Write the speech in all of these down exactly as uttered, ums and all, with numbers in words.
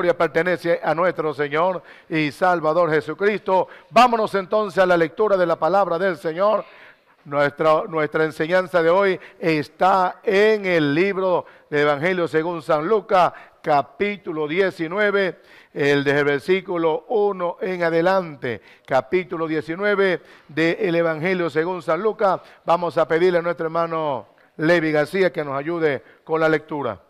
gloria pertenece a nuestro Señor y Salvador Jesucristo. Vámonos entonces a la lectura de la palabra del Señor. Nuestra, nuestra enseñanza de hoy está en el libro del Evangelio según San Lucas, capítulo diecinueve, el desde el versículo uno en adelante, capítulo diecinueve del Evangelio según San Lucas. Vamos a pedirle a nuestro hermano Levi García que nos ayude con la lectura.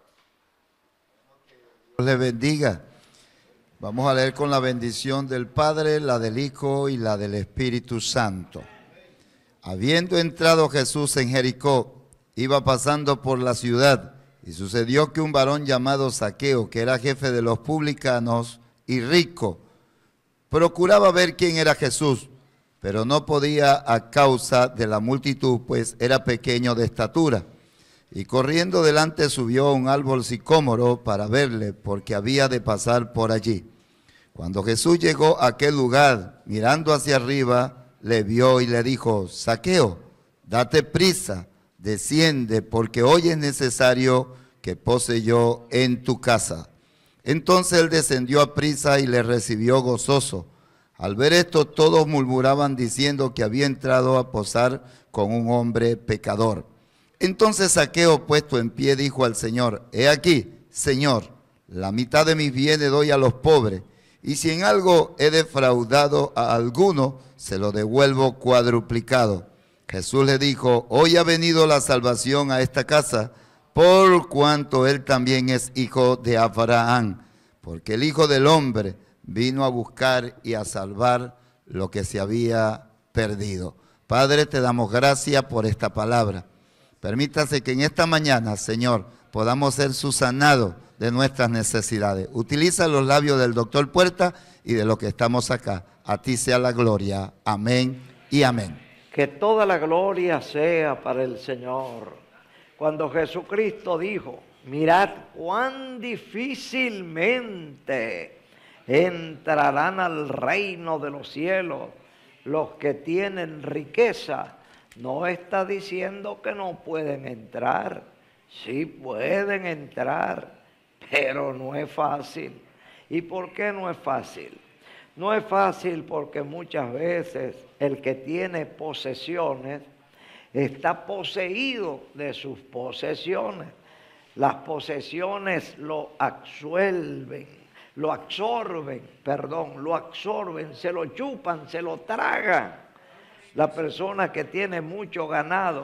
Dios le bendiga. Vamos a leer con la bendición del Padre, la del Hijo y la del Espíritu Santo. Habiendo entrado Jesús en Jericó, iba pasando por la ciudad, y sucedió que un varón llamado Zaqueo, que era jefe de los publicanos y rico, procuraba ver quién era Jesús, pero no podía a causa de la multitud, pues era pequeño de estatura. Y corriendo delante subió a un árbol sicómoro para verle, porque había de pasar por allí. Cuando Jesús llegó a aquel lugar, mirando hacia arriba, le vio y le dijo: Zaqueo, date prisa, desciende, porque hoy es necesario que pose yo en tu casa. Entonces él descendió a prisa y le recibió gozoso. Al ver esto, todos murmuraban diciendo que había entrado a posar con un hombre pecador. Entonces Zaqueo, puesto en pie, dijo al Señor: He aquí, Señor, la mitad de mis bienes doy a los pobres, y si en algo he defraudado a alguno, se lo devuelvo cuadruplicado. Jesús le dijo: Hoy ha venido la salvación a esta casa, por cuanto él también es hijo de Abraham, porque el Hijo del Hombre vino a buscar y a salvar lo que se había perdido. Padre, te damos gracias por esta palabra. Permítase que en esta mañana, Señor, podamos ser susanados de nuestras necesidades. Utiliza los labios del doctor Puerta y de los que estamos acá. A ti sea la gloria. Amén y amén. Que toda la gloria sea para el Señor. Cuando Jesucristo dijo: mirad cuán difícilmente entrarán al reino de los cielos los que tienen riqueza, no está diciendo que no pueden entrar. Sí pueden entrar, pero no es fácil. ¿Y por qué no es fácil? No es fácil porque muchas veces el que tiene posesiones está poseído de sus posesiones. Las posesiones lo absuelven, lo absorben, perdón, lo absorben, se lo chupan, se lo tragan. La persona que tiene mucho ganado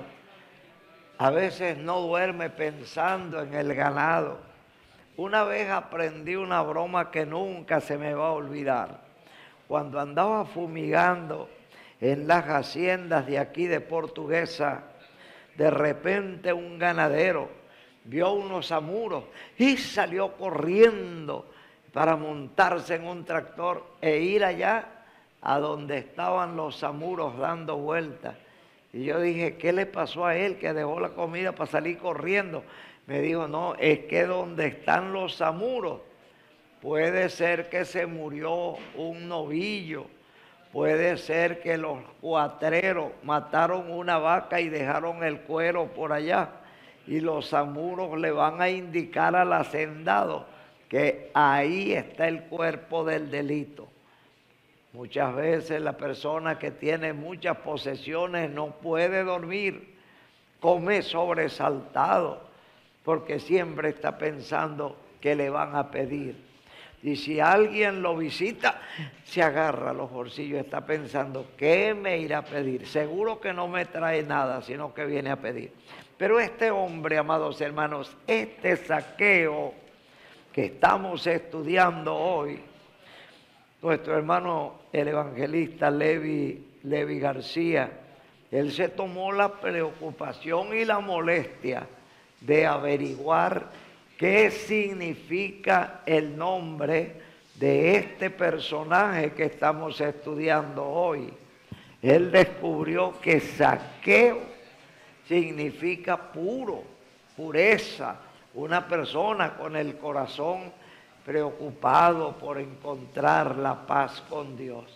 a veces no duerme pensando en el ganado. Una vez aprendí una broma que nunca se me va a olvidar. Cuando andaba fumigando en las haciendas de aquí de Portuguesa, de repente un ganadero vio unos amuros y salió corriendo para montarse en un tractor e ir allá a donde estaban los amuros dando vueltas. Y yo dije: ¿qué le pasó a él que dejó la comida para salir corriendo? Me dijo: no, es que donde están los amuros puede ser que se murió un novillo, puede ser que los cuatreros mataron una vaca y dejaron el cuero por allá, y los amuros le van a indicar al hacendado que ahí está el cuerpo del delito. Muchas veces la persona que tiene muchas posesiones no puede dormir, come sobresaltado, porque siempre está pensando que le van a pedir. Y si alguien lo visita, se agarra los bolsillos, está pensando: ¿qué me irá a pedir? Seguro que no me trae nada, sino que viene a pedir. Pero este hombre, amados hermanos, este Zaqueo que estamos estudiando hoy, nuestro hermano el evangelista Levi, Levi García, él se tomó la preocupación y la molestia de averiguar qué significa el nombre de este personaje que estamos estudiando hoy. Él descubrió que Zaqueo significa puro, pureza, una persona con el corazón preocupado por encontrar la paz con Dios.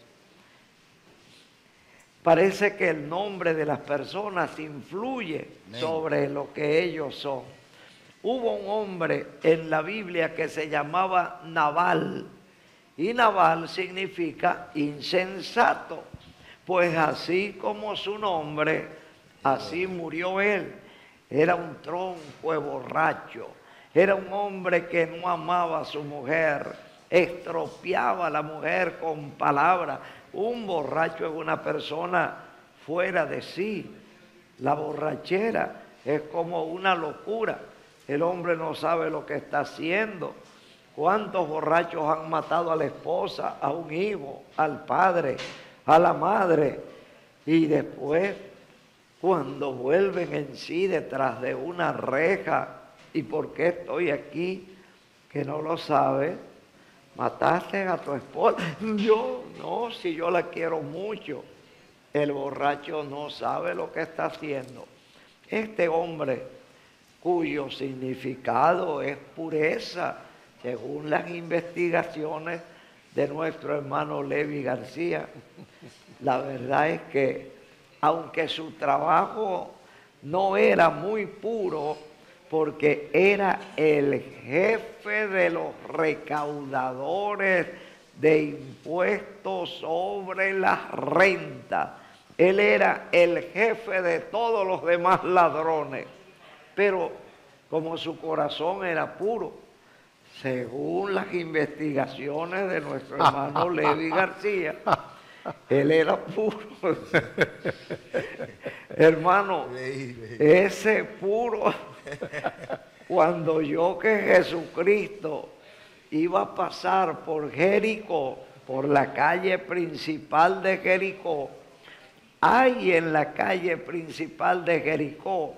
Parece que el nombre de las personas influye Amén. Sobre lo que ellos son. Hubo un hombre en la Biblia que se llamaba Nabal, y Nabal significa insensato. Pues así como su nombre, así murió él. Era un tronco de borracho, era un hombre que no amaba a su mujer, estropeaba a la mujer con palabras. Un borracho es una persona fuera de sí. La borrachera es como una locura. El hombre no sabe lo que está haciendo. ¿Cuántos borrachos han matado a la esposa, a un hijo, al padre, a la madre? Y después, cuando vuelven en sí detrás de una reja, ¿y por qué estoy aquí? Que no lo sabe. Mataste a tu esposa. Yo no, si yo la quiero mucho. El borracho no sabe lo que está haciendo. Este hombre, cuyo significado es pureza, según las investigaciones de nuestro hermano Levi García, la verdad es que, aunque su trabajo no era muy puro, porque era el jefe de los recaudadores de impuestos sobre las rentas. Él era el jefe de todos los demás ladrones. Pero como su corazón era puro, según las investigaciones de nuestro hermano Levi García, él era puro. Hermano, ese puro, cuando oyó que Jesucristo iba a pasar por Jericó, por la calle principal de Jericó, hay en la calle principal de Jericó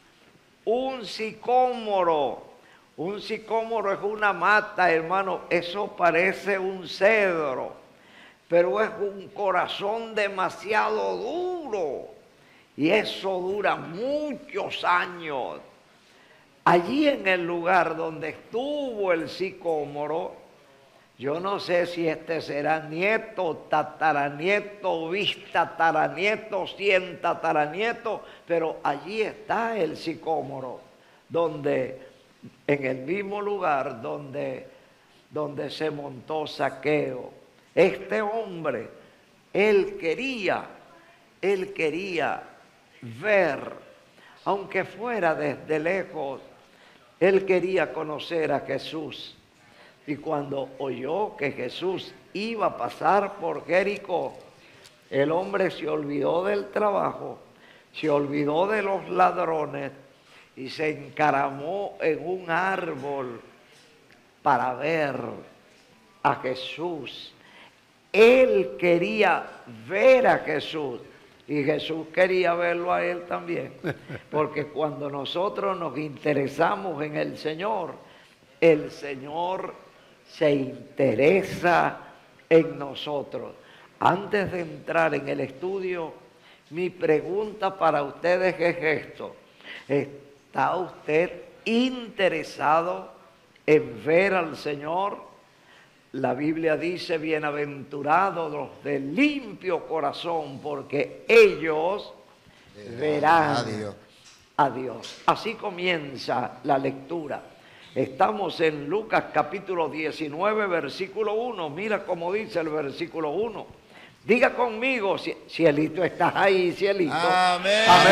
un sicómoro. Un sicómoro es una mata, hermano, eso parece un cedro, pero es un corazón demasiado duro, y eso dura muchos años. Allí en el lugar donde estuvo el sicómoro, yo no sé si este será nieto, tataranieto, bistataranieto, cien tataranieto, pero allí está el sicómoro, donde, en el mismo lugar donde, donde se montó Zaqueo. Este hombre, él quería, él quería ver, aunque fuera desde lejos, él quería conocer a Jesús. Y cuando oyó que Jesús iba a pasar por Jericó, el hombre se olvidó del trabajo, se olvidó de los ladrones y se encaramó en un árbol para ver a Jesús. Él quería ver a Jesús y Jesús quería verlo a él también. Porque cuando nosotros nos interesamos en el Señor, el Señor se interesa en nosotros. Antes de entrar en el estudio, mi pregunta para ustedes es esto: ¿está usted interesado en ver al Señor? La Biblia dice: bienaventurados los de limpio corazón, porque ellos verán a Dios. a Dios. Así comienza la lectura. Estamos en Lucas capítulo diecinueve, versículo uno. Mira cómo dice el versículo uno. Diga conmigo, cielito, estás ahí, cielito. Amén. Amén.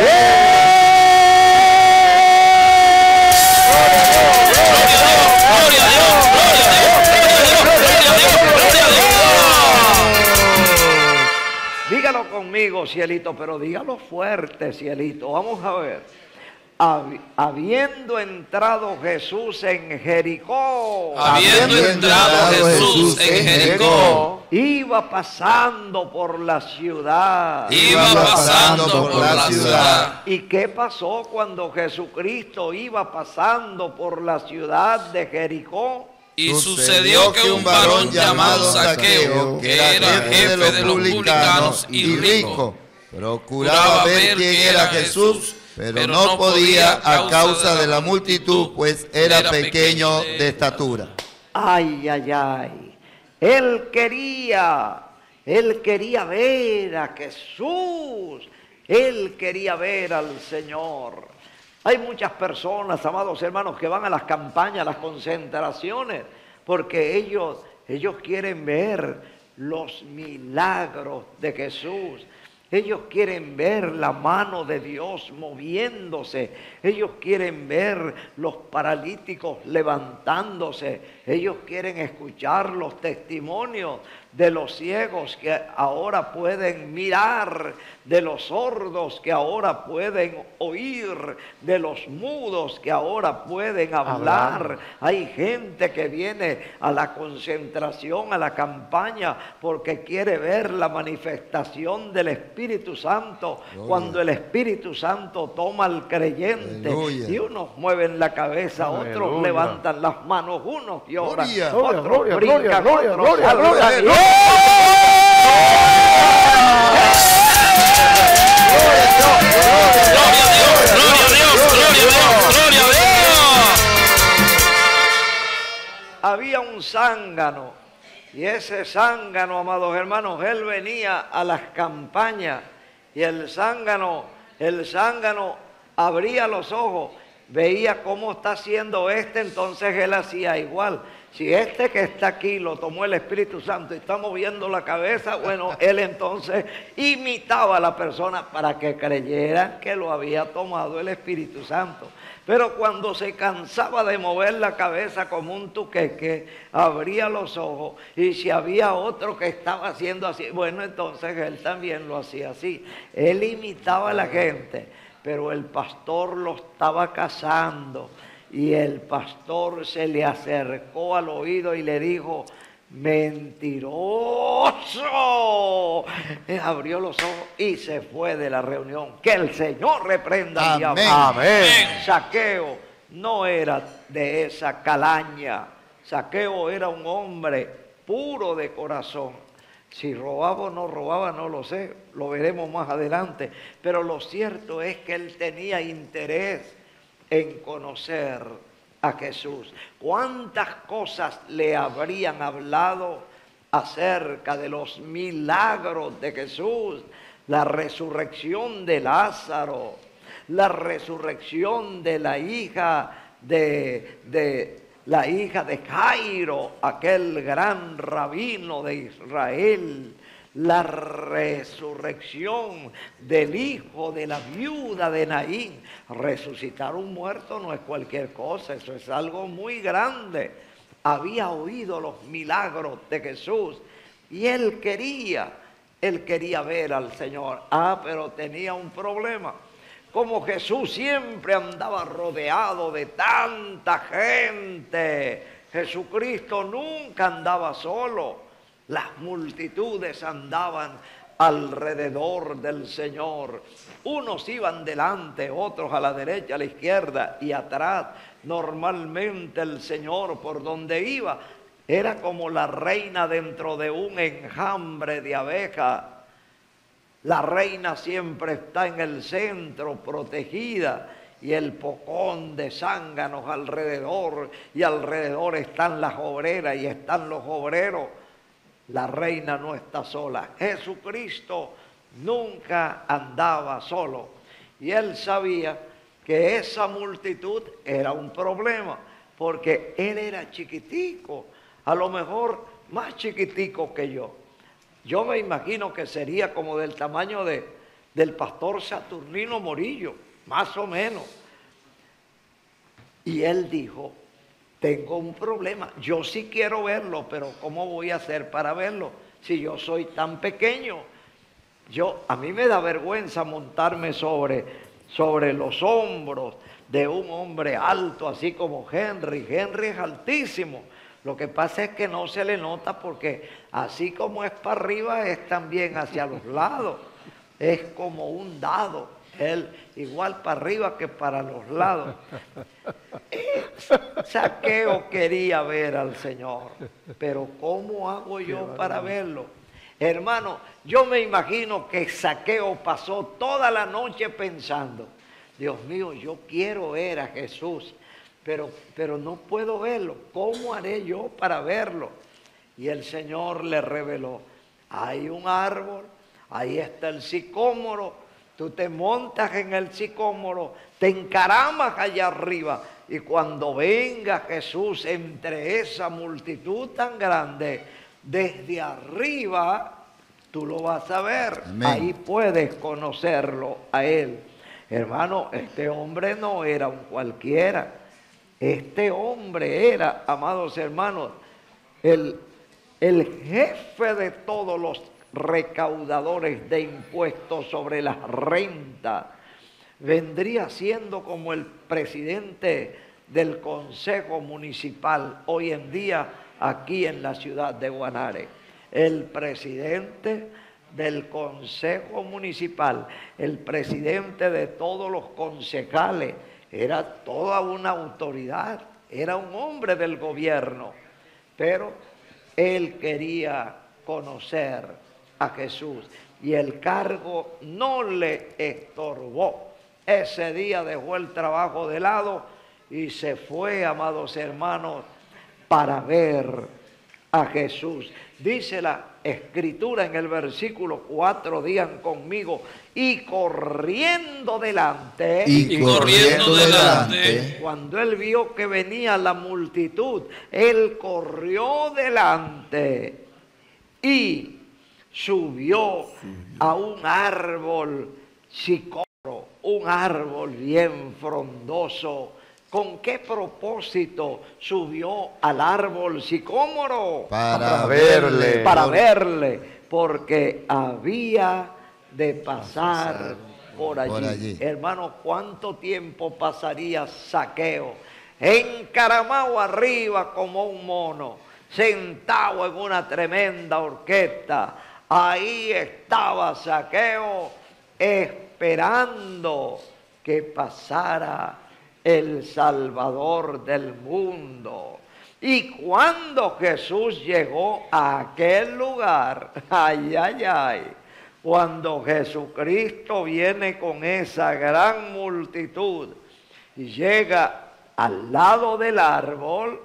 Gloria a Dios, gloria a Dios, gloria a Dios, gloria a Dios, gloria a Dios. Dígalo conmigo, cielito, pero dígalo fuerte, cielito. Vamos a ver. Habiendo entrado Jesús en Jericó, habiendo entrado Jesús en Jericó, iba pasando por la ciudad. Iba pasando por la ciudad. ¿Y qué pasó cuando Jesucristo iba pasando por la ciudad de Jericó? Y sucedió que un varón llamado Zaqueo, que era jefe de los publicanos y rico, procuraba ver quién era Jesús, pero no podía a causa de la multitud, pues era pequeño de estatura. Ay, ay, ay. Él quería, él quería ver a Jesús. Él quería ver al Señor. Hay muchas personas, amados hermanos, que van a las campañas, a las concentraciones, porque ellos, ellos quieren ver los milagros de Jesús. Ellos quieren ver la mano de Dios moviéndose. Ellos quieren ver los paralíticos levantándose. Ellos quieren escuchar los testimonios de los ciegos que ahora pueden mirar, de los sordos que ahora pueden oír, de los mudos que ahora pueden hablar. hablar. Hay gente que viene a la concentración, a la campaña, porque quiere ver la manifestación del Espíritu Santo. Aleluya. Cuando el Espíritu Santo toma al creyente, aleluya, y unos mueven la cabeza, aleluya, otros levantan las manos, unos lloran, gloria, otros gloria, brincan, gloria, gloria, otros gloria, saltan. Gloria, gloria. Había un zángano, y ese zángano, amados hermanos, él venía a las campañas, y el zángano, el zángano abría los ojos, veía cómo está haciendo este, entonces él hacía igual. Si este que está aquí lo tomó el Espíritu Santo y está moviendo la cabeza, bueno, él entonces imitaba a la persona para que creyeran que lo había tomado el Espíritu Santo. Pero cuando se cansaba de mover la cabeza como un tuqueque, abría los ojos, y si había otro que estaba haciendo así, bueno, entonces él también lo hacía así. Él imitaba a la gente, pero el pastor lo estaba cazando. Y el pastor se le acercó al oído y le dijo: ¡mentiroso! Abrió los ojos y se fue de la reunión. Que el Señor reprenda al diablo. Amén. Zaqueo no era de esa calaña. Zaqueo era un hombre puro de corazón. Si robaba o no robaba, no lo sé, lo veremos más adelante. Pero lo cierto es que él tenía interés en conocer a Jesús. ¿Cuántas cosas le habrían hablado acerca de los milagros de Jesús? La resurrección de Lázaro, la resurrección de la hija de, de la hija de Jairo, aquel gran rabino de Israel. La resurrección del hijo de la viuda de Naín. Resucitar un muerto no es cualquier cosa, eso es algo muy grande. Había oído los milagros de Jesús y él quería, él quería ver al Señor. Ah, pero tenía un problema. Como Jesús siempre andaba rodeado de tanta gente, Jesucristo nunca andaba solo. Las multitudes andaban alrededor del Señor. Unos iban delante, otros a la derecha, a la izquierda y atrás. Normalmente el Señor, por donde iba, era como la reina dentro de un enjambre de abejas. La reina siempre está en el centro, protegida, y el pocón de zánganos alrededor, y alrededor están las obreras y están los obreros. La reina no está sola. Jesucristo nunca andaba solo. Y él sabía que esa multitud era un problema, porque él era chiquitico, a lo mejor más chiquitico que yo. Yo me imagino que sería como del tamaño de, del pastor Saturnino Morillo, más o menos. Y él dijo: tengo un problema, yo sí quiero verlo, pero ¿cómo voy a hacer para verlo si yo soy tan pequeño? Yo, a mí me da vergüenza montarme sobre, sobre los hombros de un hombre alto, así como Henry. Henry es altísimo. Lo que pasa es que no se le nota porque así como es para arriba, es también hacia los lados. Es como un dado. Él igual para arriba que para los lados. Zaqueo quería ver al Señor, pero ¿cómo hago yo para verlo? Hermano, yo me imagino que Zaqueo pasó toda la noche pensando: Dios mío, yo quiero ver a Jesús, pero, pero no puedo verlo. ¿Cómo haré yo para verlo? Y el Señor le reveló: hay un árbol, ahí está el sicómoro, Tú te montas en el sicómoro, te encaramas allá arriba y cuando venga Jesús entre esa multitud tan grande, desde arriba tú lo vas a ver. Amén. Ahí puedes conocerlo a Él. Hermano, este hombre no era un cualquiera. Este hombre era, amados hermanos, el, el jefe de todos los recaudadores de impuestos sobre las rentas. Vendría siendo como el presidente del Consejo Municipal hoy en día aquí en la ciudad de Guanare. El presidente del Consejo Municipal, el presidente de todos los concejales, era toda una autoridad, era un hombre del gobierno, pero él quería conocer a Jesús y el cargo no le estorbó. Ese día dejó el trabajo de lado y se fue, amados hermanos, para ver a Jesús. Dice la Escritura en el versículo cuatro, digan conmigo, y corriendo delante, Y, Y corriendo delante. cuando él vio que venía la multitud, él corrió delante y subió a un árbol sicómoro, un árbol bien frondoso. ¿Con qué propósito subió al árbol sicómoro? para verle. verle. Para verle, porque había de pasar por allí. por allí. Hermano, ¿cuánto tiempo pasaría Zaqueo encaramado arriba como un mono, sentado en una tremenda orquesta? Ahí estaba Zaqueo esperando que pasara el Salvador del mundo. Y cuando Jesús llegó a aquel lugar, ay, ay, ay, cuando Jesucristo viene con esa gran multitud y llega al lado del árbol,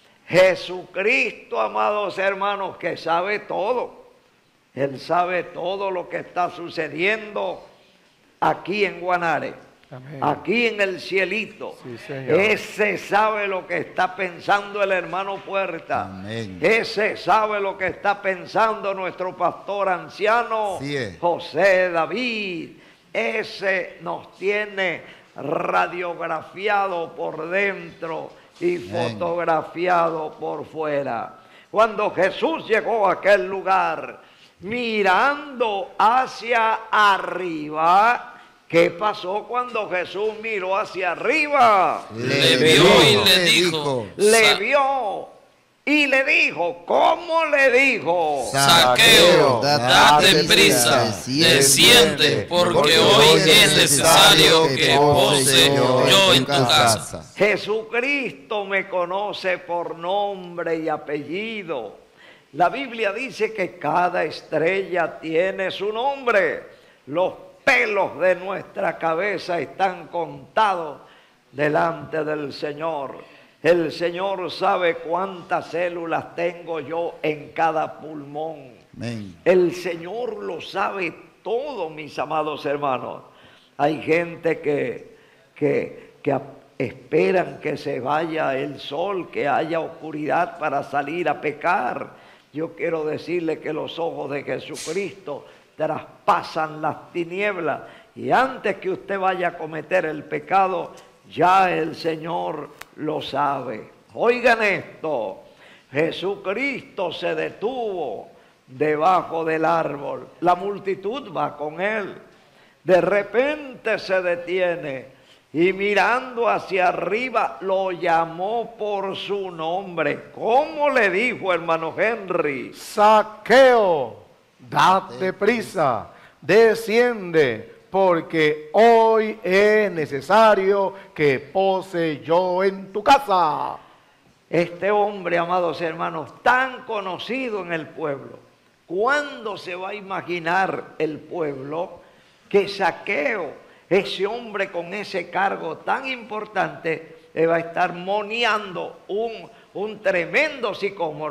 Jesucristo, amados hermanos, que sabe todo, Él sabe todo lo que está sucediendo aquí en Guanare. Amén. Aquí en el cielito. Sí, Señor. Ese sabe lo que está pensando el hermano Puerta. Amén. Ese sabe lo que está pensando nuestro pastor anciano, Así es. José David. Ese nos tiene radiografiado por dentro y Amén. fotografiado por fuera. Cuando Jesús llegó a aquel lugar, mirando hacia arriba, ¿qué pasó cuando Jesús miró hacia arriba? Le vio y le dijo, Le Sa- vio y le dijo, ¿cómo le dijo? Saqueo, date date prisa, prisa, desciende, porque hoy es necesario que pose yo en tu casa. Jesucristo me conoce por nombre y apellido. La Biblia dice que cada estrella tiene su nombre. Los pelos de nuestra cabeza están contados delante del Señor. El Señor sabe cuántas células tengo yo en cada pulmón. Amén. El Señor lo sabe todo, mis amados hermanos. Hay gente que, que, que a- esperan que se vaya el sol, que haya oscuridad para salir a pecar. Yo quiero decirle que los ojos de Jesucristo traspasan las tinieblas y antes que usted vaya a cometer el pecado, ya el Señor lo sabe. Oigan esto, Jesucristo se detuvo debajo del árbol, la multitud va con él, de repente se detiene y mirando hacia arriba lo llamó por su nombre. ¿Cómo le dijo, hermano Henry? Zaqueo, date prisa, desciende, porque hoy es necesario que pose yo en tu casa. Este hombre, amados hermanos, tan conocido en el pueblo, ¿cuándo se va a imaginar el pueblo que Zaqueo, ese hombre con ese cargo tan importante, eh, va a estar moneando un, un tremendo sicómoro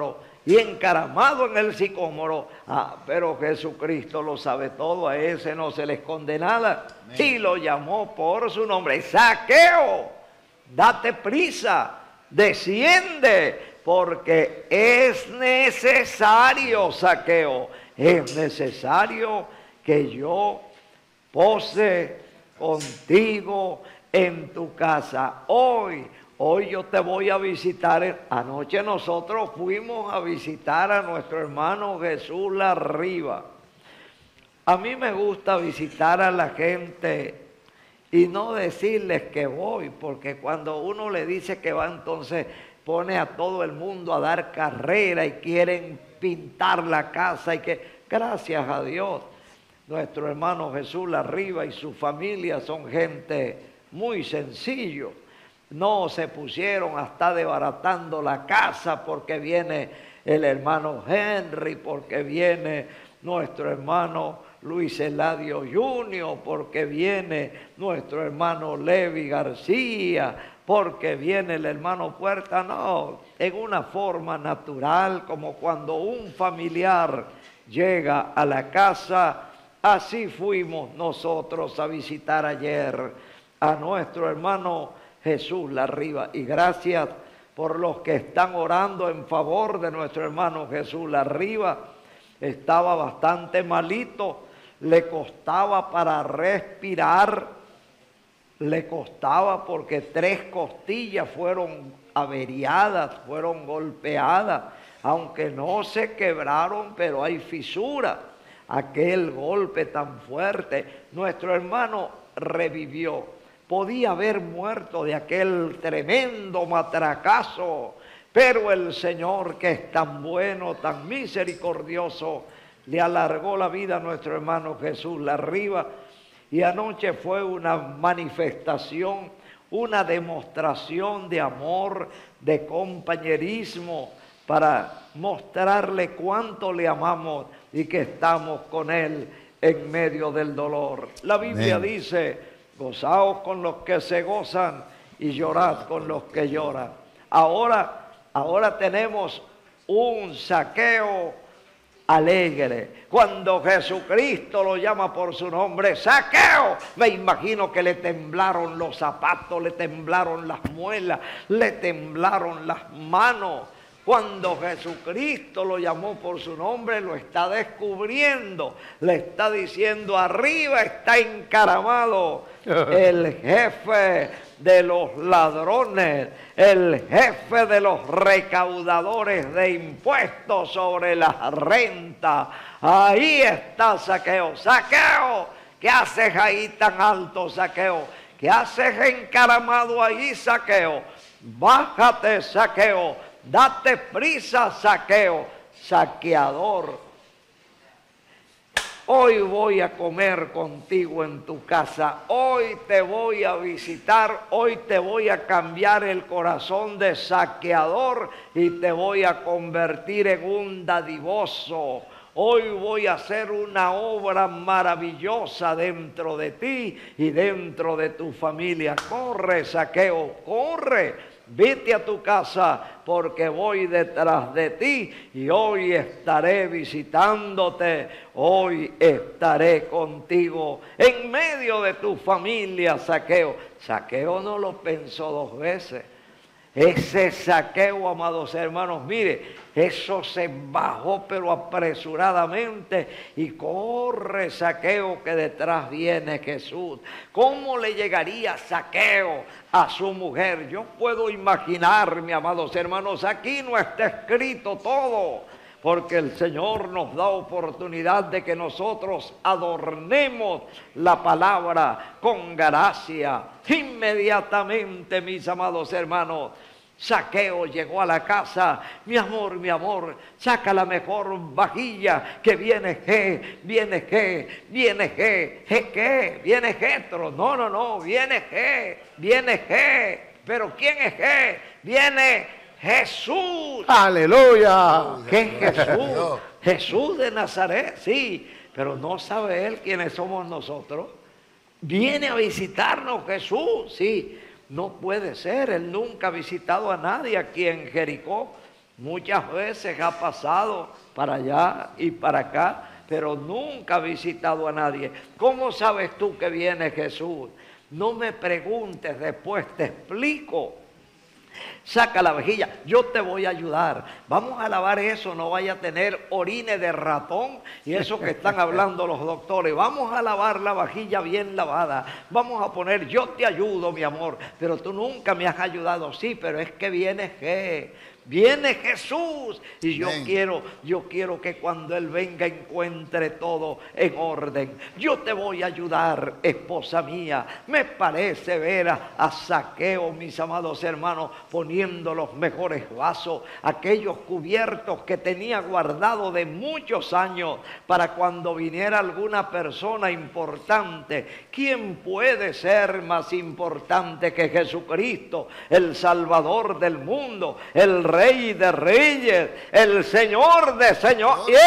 y encaramado en el sicómoro. Ah, pero Jesucristo lo sabe todo, a ese no se le esconde nada. Amén. Y lo llamó por su nombre. Zaqueo, date prisa, desciende, porque es necesario, Zaqueo, es necesario que yo pose contigo en tu casa. Hoy, hoy yo te voy a visitar. Anoche nosotros fuimos a visitar a nuestro hermano Jesús Larriba. A mí me gusta visitar a la gente y no decirles que voy, porque cuando uno le dice que va, entonces pone a todo el mundo a dar carrera y quieren pintar la casa y que, gracias a Dios, nuestro hermano Jesús Larriba y su familia son gente muy sencillo. No se pusieron a estar desbaratando la casa porque viene el hermano Henry, porque viene nuestro hermano Luis Eladio junior, porque viene nuestro hermano Levi García, porque viene el hermano Puerta. No, en una forma natural, como cuando un familiar llega a la casa. Así fuimos nosotros a visitar ayer a nuestro hermano Jesús Larriba. Y gracias por los que están orando en favor de nuestro hermano Jesús Larriba. Estaba bastante malito, le costaba para respirar, le costaba porque tres costillas fueron averiadas, fueron golpeadas, aunque no se quebraron, pero hay fisura. Aquel golpe tan fuerte, nuestro hermano revivió. Podía haber muerto de aquel tremendo matracazo, pero el Señor, que es tan bueno, tan misericordioso, le alargó la vida a nuestro hermano Jesús Larriba. Y anoche fue una manifestación, una demostración de amor, de compañerismo, para mostrarle cuánto le amamos y que estamos con Él en medio del dolor. La Biblia Amén. Dice, gozaos con los que se gozan y llorad con los que lloran. Ahora, ahora tenemos un Zaqueo alegre. Cuando Jesucristo lo llama por su nombre, Zaqueo, me imagino que le temblaron los zapatos, le temblaron las muelas, le temblaron las manos. Cuando Jesucristo lo llamó por su nombre, lo está descubriendo. Le está diciendo, arriba está encaramado el jefe de los ladrones, el jefe de los recaudadores de impuestos sobre la renta. Ahí está Zaqueo. Zaqueo, ¿qué haces ahí tan alto, Zaqueo? ¿Qué haces encaramado ahí, Zaqueo? Bájate, Zaqueo. Date prisa, Zaqueo, saqueador. Hoy voy a comer contigo en tu casa. Hoy te voy a visitar. Hoy te voy a cambiar el corazón de saqueador y te voy a convertir en un dadivoso. Hoy voy a hacer una obra maravillosa dentro de ti y dentro de tu familia. Corre, Zaqueo, corre. Vete a tu casa porque voy detrás de ti y hoy estaré visitándote, hoy estaré contigo en medio de tu familia, Zaqueo. Zaqueo no lo pensó dos veces. Ese Zaqueo, amados hermanos, mire, eso se bajó pero apresuradamente y corre, Zaqueo, que detrás viene Jesús. ¿Cómo le llegaría Zaqueo a su mujer? Yo puedo imaginarme, amados hermanos, aquí no está escrito todo, porque el Señor nos da oportunidad de que nosotros adornemos la palabra con gracia. Inmediatamente, mis amados hermanos, Zaqueo llegó a la casa. Mi amor, mi amor, saca la mejor vajilla, que viene G, viene G, viene G. ¿G qué? Viene Jetro. No, no, no, viene G, viene G. ¿Pero quién es G? Viene Jesús. ¡Aleluya! ¿Qué es Jesús? Jesús de Nazaret, sí. Pero no sabe Él quiénes somos nosotros. Viene a visitarnos Jesús, sí. No puede ser, Él nunca ha visitado a nadie aquí en Jericó. Muchas veces ha pasado para allá y para acá, pero nunca ha visitado a nadie. ¿Cómo sabes tú que viene Jesús? No me preguntes, después te explico. Saca la vajilla, yo te voy a ayudar. Vamos a lavar eso, no vaya a tener orines de ratón y eso que están hablando los doctores. Vamos a lavar la vajilla bien lavada. Vamos a poner, yo te ayudo, mi amor, pero tú nunca me has ayudado. Sí, pero es que viene que... Viene Jesús y yo Amén. quiero, yo quiero que cuando Él venga encuentre todo en orden. Yo te voy a ayudar, esposa mía. Me parece ver a, a Zaqueo, mis amados hermanos, poniendo los mejores vasos, aquellos cubiertos que tenía guardado de muchos años para cuando viniera alguna persona importante. ¿Quién puede ser más importante que Jesucristo, el Salvador del mundo, el Rey de Reyes, el Señor de Señores? ¡Yeah!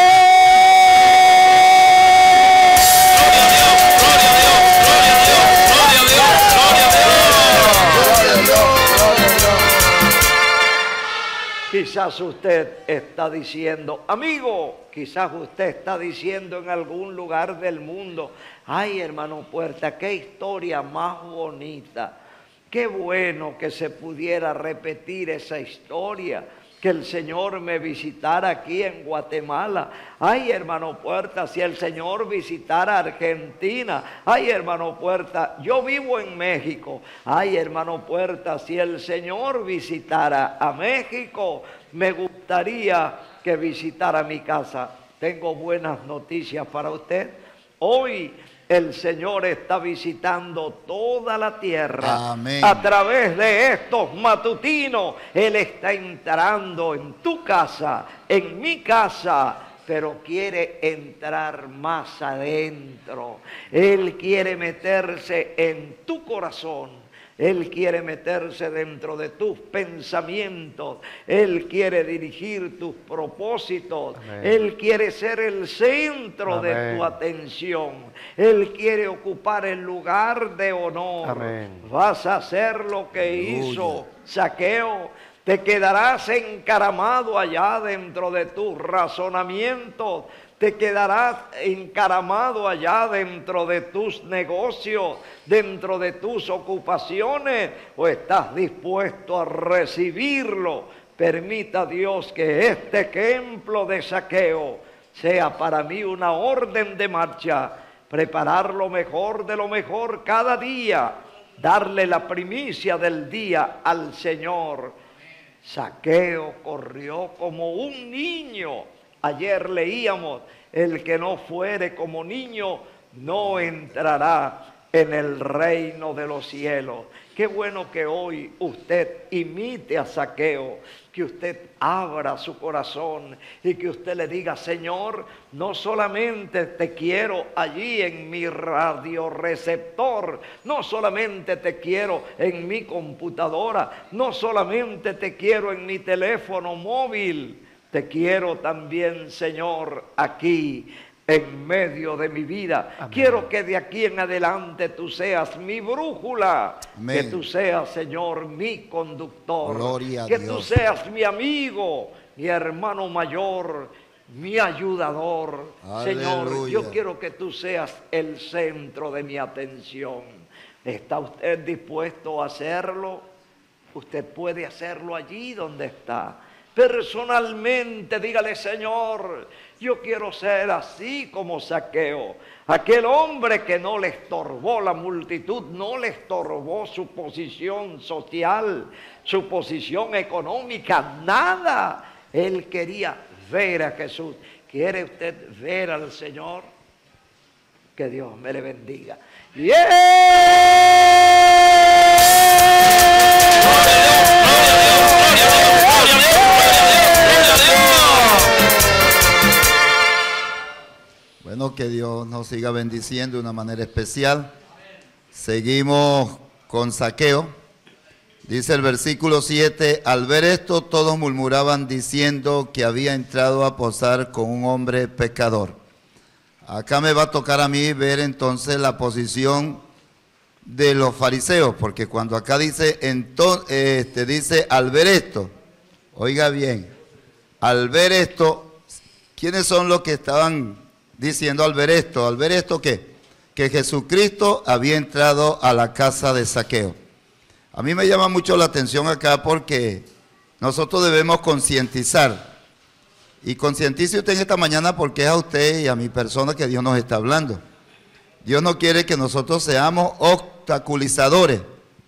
Quizás usted está diciendo, amigo, quizás usted está diciendo en algún lugar del mundo, ay, hermano Puerta, qué historia más bonita. Qué bueno que se pudiera repetir esa historia, que el Señor me visitara aquí en Guatemala. Ay, hermano Puerta, si el Señor visitara Argentina. Ay, hermano Puerta, yo vivo en México. Ay, hermano Puerta, si el Señor visitara a México, me gustaría que visitara mi casa. Tengo buenas noticias para usted. Hoy el Señor está visitando toda la tierra. Amén. A través de estos matutinos, Él está entrando en tu casa, en mi casa, pero quiere entrar más adentro. Él quiere meterse en tu corazón. Él quiere meterse dentro de tus pensamientos. Él quiere dirigir tus propósitos. Amén. Él quiere ser el centro Amén. de tu atención. Él quiere ocupar el lugar de honor. Amén. Vas a hacer lo que Aleluya. hizo Zaqueo. Te quedarás encaramado allá dentro de tus razonamientos. Te quedarás encaramado allá dentro de tus negocios, dentro de tus ocupaciones, o estás dispuesto a recibirlo. Permita Dios que este ejemplo de Zaqueo sea para mí una orden de marcha. Preparar lo mejor de lo mejor cada día. Darle la primicia del día al Señor. Zaqueo corrió como un niño. Ayer leíamos, el que no fuere como niño no entrará en el reino de los cielos. Qué bueno que hoy usted imite a Zaqueo, que usted abra su corazón y que usted le diga, Señor, no solamente te quiero allí en mi radioreceptor, no solamente te quiero en mi computadora, no solamente te quiero en mi teléfono móvil, te quiero también, Señor, aquí en medio de mi vida. Amén. Quiero que de aquí en adelante tú seas mi brújula. Amén. Que tú seas, Señor, mi conductor. Gloria a que Dios. tú seas mi amigo, mi hermano mayor, mi ayudador. Señor, Aleluya. yo quiero que tú seas el centro de mi atención. ¿Está usted dispuesto a hacerlo? Usted puede hacerlo allí donde está. Personalmente, dígale, Señor, yo quiero ser así como Zaqueo, aquel hombre que no le estorbó la multitud, no le estorbó su posición social, su posición económica, nada. Él quería ver a Jesús. ¿Quiere usted ver al Señor? Que Dios me le bendiga. Bueno, que Dios nos siga bendiciendo de una manera especial. Seguimos con Zaqueo. Dice el versículo siete, al ver esto todos murmuraban diciendo que había entrado a posar con un hombre pecador. Acá me va a tocar a mí ver entonces la posición de los fariseos, porque cuando acá dice, entonces, este, dice al ver esto, oiga bien, al ver esto, ¿quiénes son los que estaban diciendo al ver esto? Al ver esto, ¿qué? Que Jesucristo había entrado a la casa de Zaqueo. A mí me llama mucho la atención acá porque nosotros debemos concientizar. Y concientice usted en esta mañana porque es a usted y a mi persona que Dios nos está hablando. Dios no quiere que nosotros seamos obstaculizadores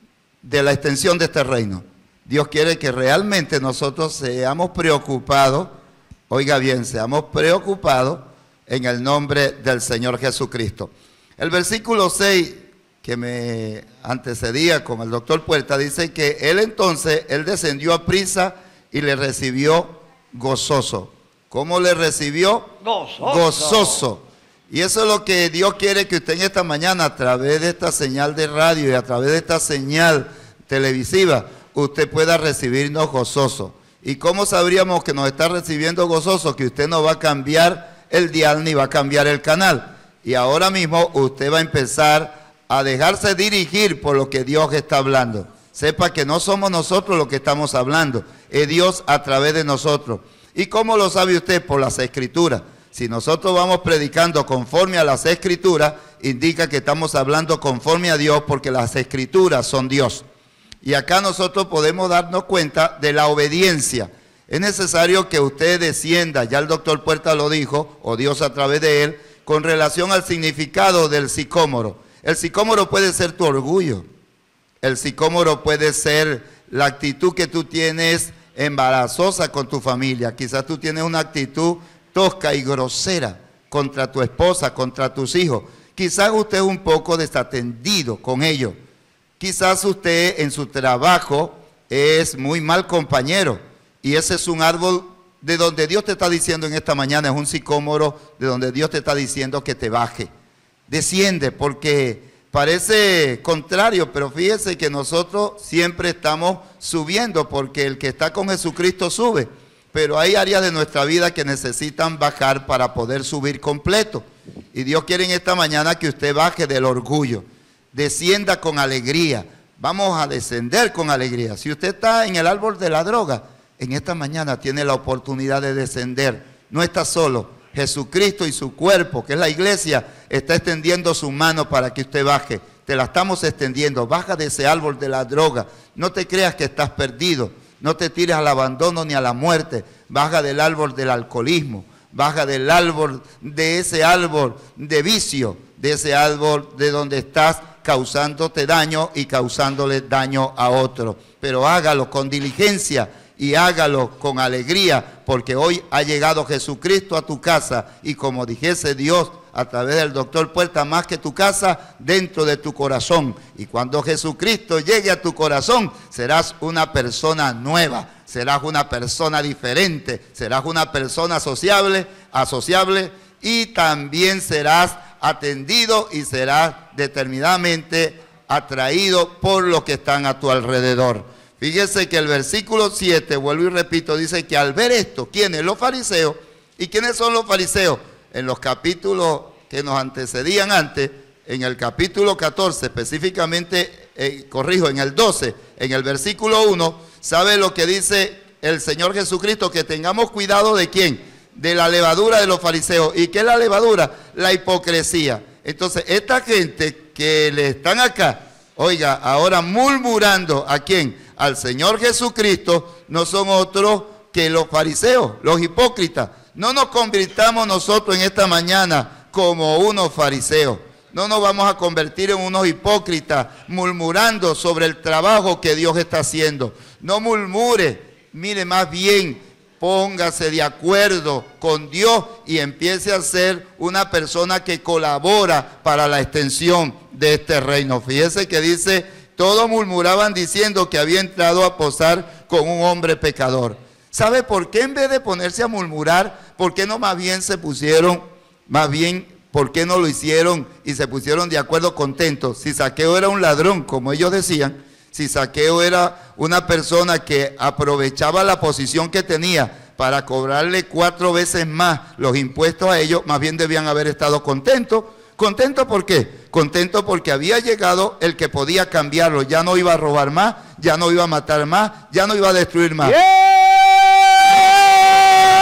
de la extensión de este reino. Dios quiere que realmente nosotros seamos preocupados, oiga bien, seamos preocupados en el nombre del Señor Jesucristo. El versículo seis que me antecedía con el doctor Puerta dice que él entonces, él descendió a prisa y le recibió gozoso. ¿Cómo le recibió? Gozoso. Gozoso. Y eso es lo que Dios quiere que usted en esta mañana, a través de esta señal de radio y a través de esta señal televisiva, usted pueda recibirnos gozoso. ¿Y cómo sabríamos que nos está recibiendo gozoso? Que usted no va a cambiar el dial ni va a cambiar el canal. Y ahora mismo usted va a empezar a dejarse dirigir por lo que Dios está hablando. Sepa que no somos nosotros los que estamos hablando, es Dios a través de nosotros. ¿Y cómo lo sabe usted? Por las Escrituras. Si nosotros vamos predicando conforme a las Escrituras, indica que estamos hablando conforme a Dios porque las Escrituras son Dios. Y acá nosotros podemos darnos cuenta de la obediencia. Es necesario que usted descienda, ya el doctor Puerta lo dijo, o Dios a través de él, con relación al significado del sicómoro. El sicómoro puede ser tu orgullo. El sicómoro puede ser la actitud que tú tienes embarazosa con tu familia. Quizás tú tienes una actitud tosca y grosera contra tu esposa, contra tus hijos. Quizás usted es un poco desatendido con ellos. Quizás usted en su trabajo es muy mal compañero y ese es un árbol de donde Dios te está diciendo en esta mañana, es un sicómoro de donde Dios te está diciendo que te baje. Desciende porque parece contrario, pero fíjese que nosotros siempre estamos subiendo porque el que está con Jesucristo sube. Pero hay áreas de nuestra vida que necesitan bajar para poder subir completo. Y Dios quiere en esta mañana que usted baje del orgullo, descienda con alegría. Vamos a descender con alegría. Si usted está en el árbol de la droga, en esta mañana tiene la oportunidad de descender. No está solo. Jesucristo y su cuerpo, que es la iglesia, está extendiendo su mano para que usted baje. Te la estamos extendiendo. Baja de ese árbol de la droga. No te creas que estás perdido. No te tires al abandono ni a la muerte. Baja del árbol del alcoholismo. Baja del árbol, de ese árbol de vicio. De ese árbol de donde estás causándote daño y causándole daño a otro. Pero hágalo con diligencia y hágalo con alegría, porque hoy ha llegado Jesucristo a tu casa y como dijese Dios a través del doctor Puerta, más que tu casa, dentro de tu corazón. Y cuando Jesucristo llegue a tu corazón, serás una persona nueva, serás una persona diferente, serás una persona asociable, asociable y también serás atendido y serás determinadamente atraído por los que están a tu alrededor. Fíjese que el versículo siete, vuelvo y repito, dice que al ver esto, ¿quiénes? Los fariseos. ¿Y quiénes son los fariseos? En los capítulos que nos antecedían antes, en el capítulo catorce, específicamente, eh, corrijo, en el doce, en el versículo uno, ¿sabe lo que dice el Señor Jesucristo? Que tengamos cuidado ¿de quién? De la levadura de los fariseos. ¿Y qué es la levadura? La hipocresía. Entonces, esta gente que le están acá, oiga, ahora murmurando, ¿a quién? Al Señor Jesucristo, no son otros que los fariseos, los hipócritas. No nos convirtamos nosotros en esta mañana como unos fariseos. No nos vamos a convertir en unos hipócritas murmurando sobre el trabajo que Dios está haciendo. No murmure, mire, más bien póngase de acuerdo con Dios y empiece a ser una persona que colabora para la extensión de este reino. Fíjese que dice, todos murmuraban diciendo que había entrado a posar con un hombre pecador. ¿Sabe por qué en vez de ponerse a murmurar, por qué no más bien se pusieron, más bien, por qué no lo hicieron y se pusieron de acuerdo contentos? Si Zaqueo era un ladrón, como ellos decían, si Zaqueo era una persona que aprovechaba la posición que tenía para cobrarle cuatro veces más los impuestos a ellos, más bien debían haber estado contentos. ¿Contento por qué? Contento porque había llegado el que podía cambiarlo. Ya no iba a robar más, ya no iba a matar más, ya no iba a destruir más. ¡Yeah!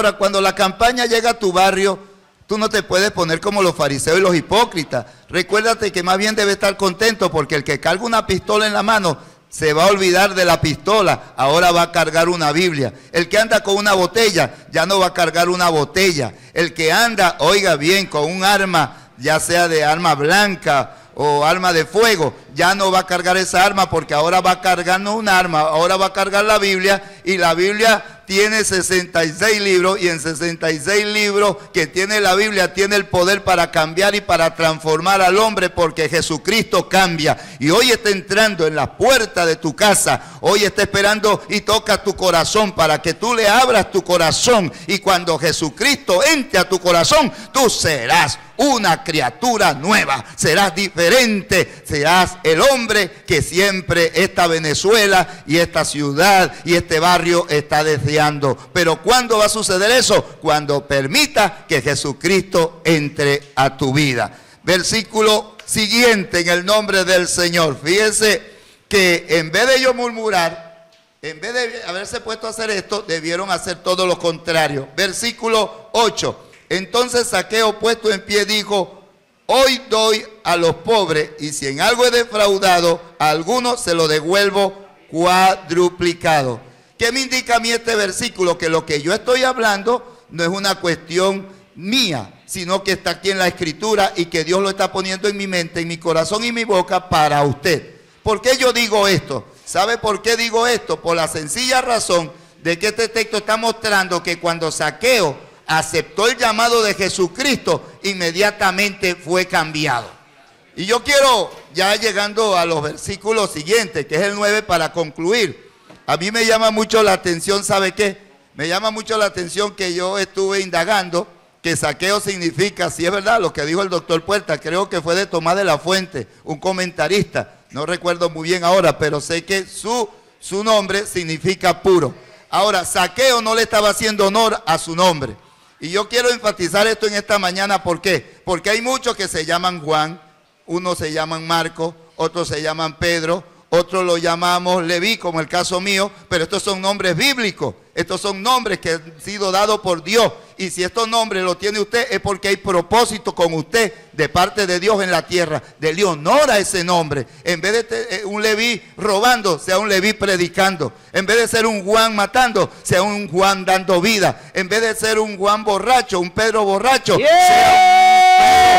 Ahora, cuando la campaña llega a tu barrio, tú no te puedes poner como los fariseos y los hipócritas. Recuérdate que más bien debe estar contento, porque el que carga una pistola en la mano se va a olvidar de la pistola, ahora va a cargar una Biblia. El que anda con una botella, ya no va a cargar una botella. El que anda, oiga bien, con un arma, ya sea de arma blanca o arma de fuego, ya no va a cargar esa arma, porque ahora va a cargar no un arma, ahora va a cargar la Biblia, y la Biblia tiene sesenta y seis libros, y en sesenta y seis libros que tiene la Biblia tiene el poder para cambiar y para transformar al hombre, porque Jesucristo cambia. Y hoy está entrando en la puerta de tu casa, hoy está esperando y toca tu corazón para que tú le abras tu corazón, y cuando Jesucristo entre a tu corazón, tú serás una criatura nueva, serás diferente, serás el hombre que siempre esta Venezuela y esta ciudad y este barrio está deseando. Pero ¿cuándo va a suceder eso? Cuando permita que Jesucristo entre a tu vida. Versículo siguiente, en el nombre del Señor. Fíjense que en vez de yo murmurar, en vez de haberse puesto a hacer esto, debieron hacer todo lo contrario. Versículo ocho. Entonces Zaqueo, puesto en pie, dijo: hoy doy a los pobres, y si en algo he defraudado a alguno, se lo devuelvo cuadruplicado. ¿Qué me indica a mí este versículo? Que lo que yo estoy hablando no es una cuestión mía, sino que está aquí en la Escritura, y que Dios lo está poniendo en mi mente, en mi corazón y mi boca para usted. ¿Por qué yo digo esto? ¿Sabe por qué digo esto? Por la sencilla razón de que este texto está mostrando que cuando Zaqueo aceptó el llamado de Jesucristo, inmediatamente fue cambiado. Y yo quiero, ya llegando a los versículos siguientes, que es el nueve, para concluir. A mí me llama mucho la atención, ¿sabe qué? Me llama mucho la atención que yo estuve indagando que Zaqueo significa, si es verdad lo que dijo el doctor Puerta, creo que fue de Tomás de la Fuente, un comentarista, no recuerdo muy bien ahora, pero sé que su, su nombre significa puro. Ahora, Zaqueo no le estaba haciendo honor a su nombre. Y yo quiero enfatizar esto en esta mañana. ¿Por qué? Porque hay muchos que se llaman Juan, unos se llaman Marcos, otros se llaman Pedro, otros lo llamamos Leví, como el caso mío, pero estos son nombres bíblicos, estos son nombres que han sido dados por Dios, y si estos nombres los tiene usted es porque hay propósito con usted de parte de Dios en la tierra. Dele honor a ese nombre. En vez de ter, un Leví robando, sea un Leví predicando. En vez de ser un Juan matando, sea un Juan dando vida. En vez de ser un Juan borracho, un Pedro borracho, yeah, sea un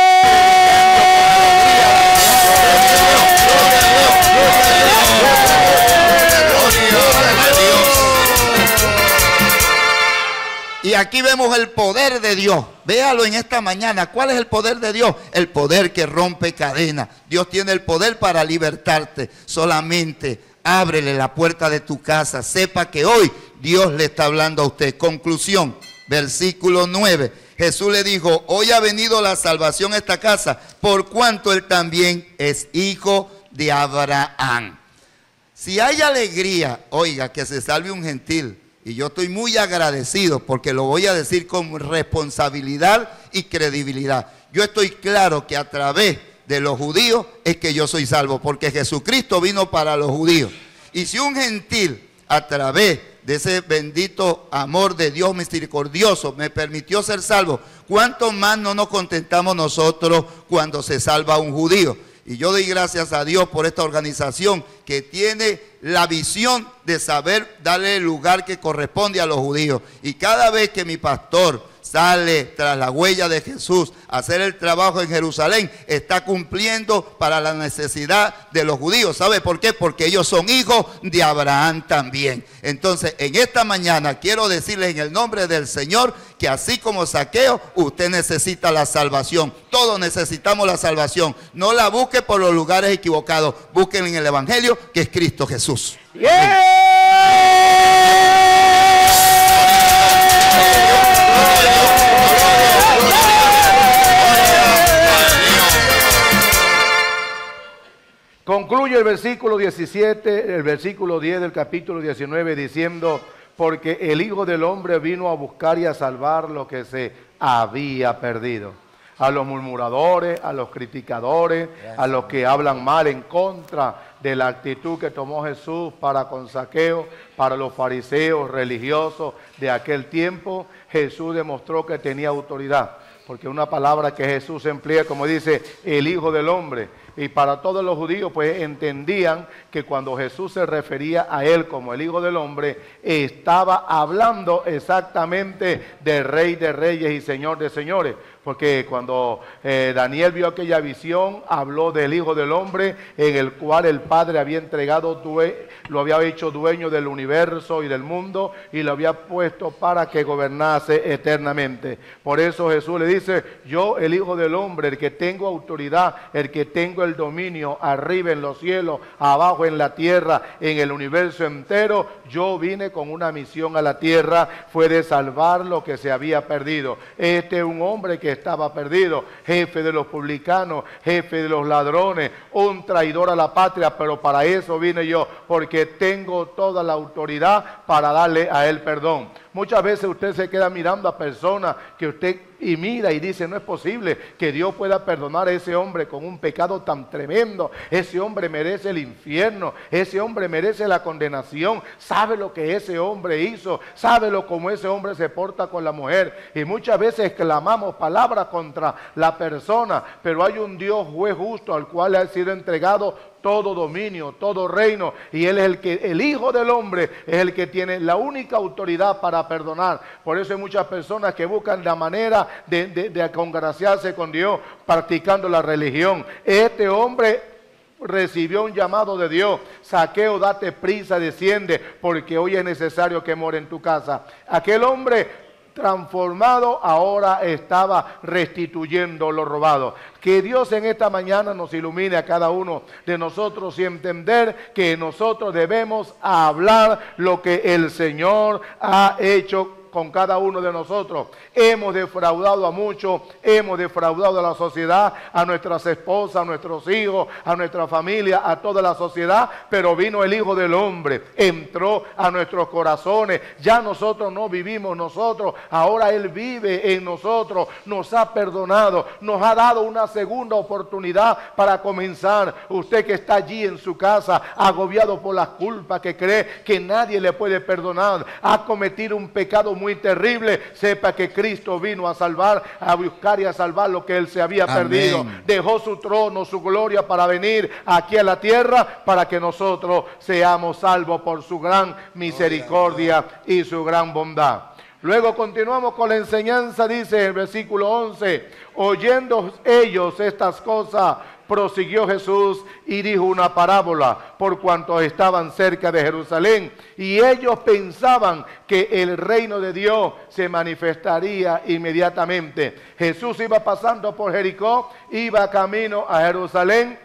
Y aquí vemos el poder de Dios. Véalo en esta mañana. ¿Cuál es el poder de Dios? El poder que rompe cadenas. Dios tiene el poder para libertarte. Solamente ábrele la puerta de tu casa. Sepa que hoy Dios le está hablando a usted. Conclusión, versículo nueve. Jesús le dijo: hoy ha venido la salvación a esta casa, por cuanto él también es hijo de Abraham. Si hay alegría, oiga, que se salve un gentil. Y yo estoy muy agradecido, porque lo voy a decir con responsabilidad y credibilidad. Yo estoy claro que a través de los judíos es que yo soy salvo, porque Jesucristo vino para los judíos. Y si un gentil, a través de ese bendito amor de Dios misericordioso, me permitió ser salvo, ¿cuánto más no nos contentamos nosotros cuando se salva un judío? Y yo doy gracias a Dios por esta organización que tiene la visión de saber darle el lugar que corresponde a los judíos. Y cada vez que mi pastor sale tras la huella de Jesús a hacer el trabajo en Jerusalén, está cumpliendo para la necesidad de los judíos. ¿Sabe por qué? Porque ellos son hijos de Abraham también. Entonces, en esta mañana quiero decirles en el nombre del Señor que así como Zaqueo, usted necesita la salvación. Todos necesitamos la salvación. No la busque por los lugares equivocados. Busquen en el Evangelio, que es Cristo Jesús. ¡Yeah! Concluye el versículo diecisiete, el versículo diez del capítulo diecinueve diciendo: porque el Hijo del Hombre vino a buscar y a salvar lo que se había perdido. a los murmuradores, a los criticadores, gracias, a los que hablan mal en contra de la actitud que tomó Jesús para con Zaqueo, para los fariseos religiosos de aquel tiempo. Jesús demostró que tenía autoridad, porque una palabra que Jesús emplea, como dice, el Hijo del Hombre. Y para todos los judíos, pues entendían que cuando Jesús se refería a él como el Hijo del Hombre, estaba hablando exactamente del Rey de Reyes y Señor de Señores. Porque cuando eh, Daniel vio aquella visión, habló del Hijo del Hombre, en el cual el Padre había entregado, lo había hecho dueño del universo y del mundo, y lo había puesto para que gobernase eternamente. Por eso Jesús le dice, yo el Hijo del Hombre, el que tengo autoridad, el que tengo el dominio arriba en los cielos, abajo en la tierra, en el universo entero, yo vine con una misión a la tierra, fue de salvar lo que se había perdido. Este es un hombre que estaba perdido, jefe de los publicanos, jefe de los ladrones, un traidor a la patria, pero para eso vine yo, porque tengo toda la autoridad para darle a él perdón. Muchas veces usted se queda mirando a personas que usted y mira y dice, no es posible que Dios pueda perdonar a ese hombre con un pecado tan tremendo. Ese hombre merece el infierno, ese hombre merece la condenación. Sabe lo que ese hombre hizo, sabe lo como ese hombre se porta con la mujer. Y muchas veces clamamos palabras contra la persona, pero hay un Dios juez justo al cual le ha sido entregado todo dominio, todo reino, y Él es el que, el Hijo del Hombre, es el que tiene la única autoridad para perdonar. Por eso hay muchas personas que buscan la manera de, de, de congraciarse con Dios, practicando la religión. Este hombre recibió un llamado de Dios: Zaqueo, date prisa, desciende, porque hoy es necesario que more en tu casa. Aquel hombre transformado ahora estaba restituyendo lo robado. Que Dios en esta mañana nos ilumine a cada uno de nosotros y entender que nosotros debemos hablar lo que el Señor ha hecho con cada uno de nosotros. Hemos defraudado a muchos, hemos defraudado a la sociedad, a nuestras esposas, a nuestros hijos, a nuestra familia, a toda la sociedad, pero vino el Hijo del Hombre, entró a nuestros corazones. Ya nosotros no vivimos nosotros, ahora Él vive en nosotros, nos ha perdonado, nos ha dado una segunda oportunidad para comenzar. Usted que está allí en su casa, agobiado por las culpas, que cree que nadie le puede perdonar, ha cometido un pecado muy muy terrible, sepa que Cristo vino a salvar, a buscar y a salvar lo que Él se había Amén. perdido. Dejó su trono, su gloria para venir aquí a la tierra, para que nosotros seamos salvos por su gran misericordia y su gran bondad. Luego continuamos con la enseñanza, dice el versículo once, oyendo ellos estas cosas, prosiguió Jesús y dijo una parábola, por cuanto estaban cerca de Jerusalén, y ellos pensaban que el reino de Dios se manifestaría inmediatamente. Jesús iba pasando por Jericó, iba camino a Jerusalén.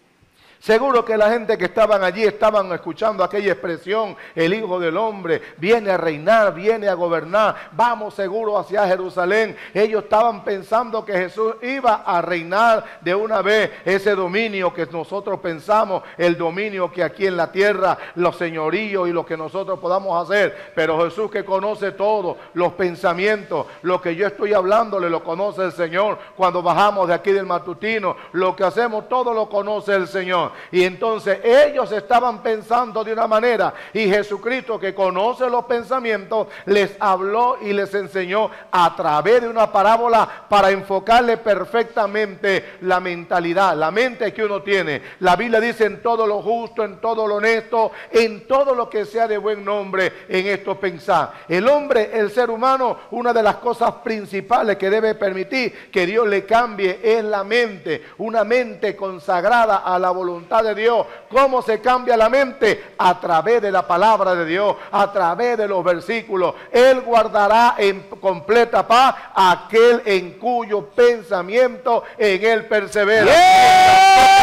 Seguro que la gente que estaban allí estaban escuchando aquella expresión, el Hijo del Hombre viene a reinar, viene a gobernar, vamos seguro hacia Jerusalén. Ellos estaban pensando que Jesús iba a reinar de una vez, ese dominio que nosotros pensamos, el dominio que aquí en la tierra, los señoríos y lo que nosotros podamos hacer. Pero Jesús, que conoce todo, los pensamientos, lo que yo estoy hablándole lo conoce el Señor. Cuando bajamos de aquí del matutino, lo que hacemos todo lo conoce el Señor. Y entonces ellos estaban pensando de una manera, y Jesucristo, que conoce los pensamientos, les habló y les enseñó a través de una parábola para enfocarle perfectamente la mentalidad, la mente que uno tiene. La Biblia dice: en todo lo justo, en todo lo honesto, en todo lo que sea de buen nombre, en esto pensar. El hombre, el ser humano, una de las cosas principales que debe permitir que Dios le cambie es la mente, una mente consagrada a la voluntad de Dios. ¿Cómo se cambia la mente? A través de la palabra de Dios, a través de los versículos. Él guardará en completa paz aquel en cuyo pensamiento en él persevera. Yeah.